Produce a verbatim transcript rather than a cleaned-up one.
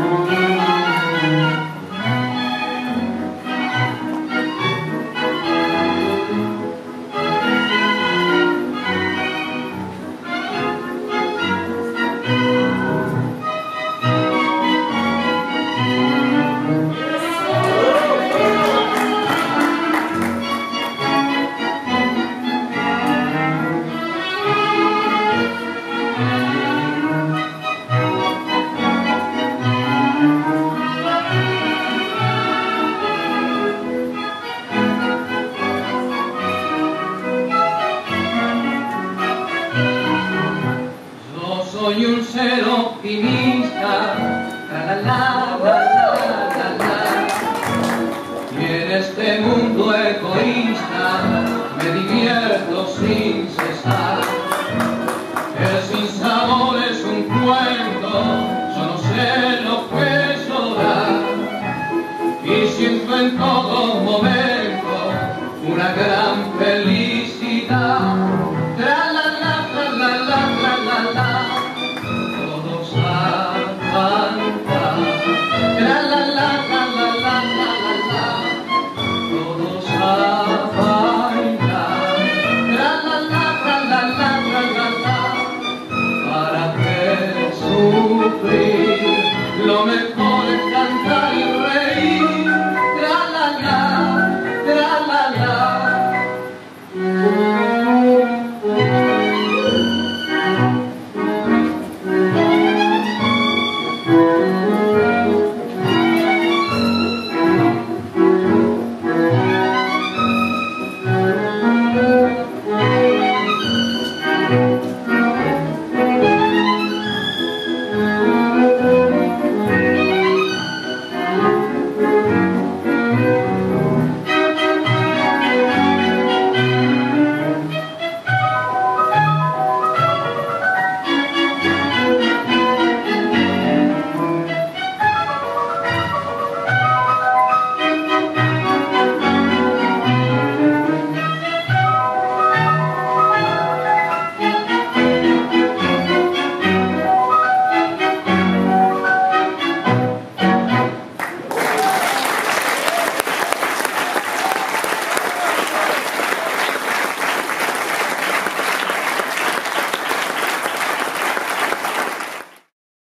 Soy un ser optimista, la la la la la la. Y en este mundo egoísta me divierto sin cesar. El sinsabor es un cuento, yo no sé lo que es llorar. Y siento en todo momento una gran felicidad. Tra la la tra la la tra la la. Todos a cantar. Tra la la tra la la la la la. Todos a bailar. Tra la la tra la la tra la la. ¿Para qué sufrir? Lo mejor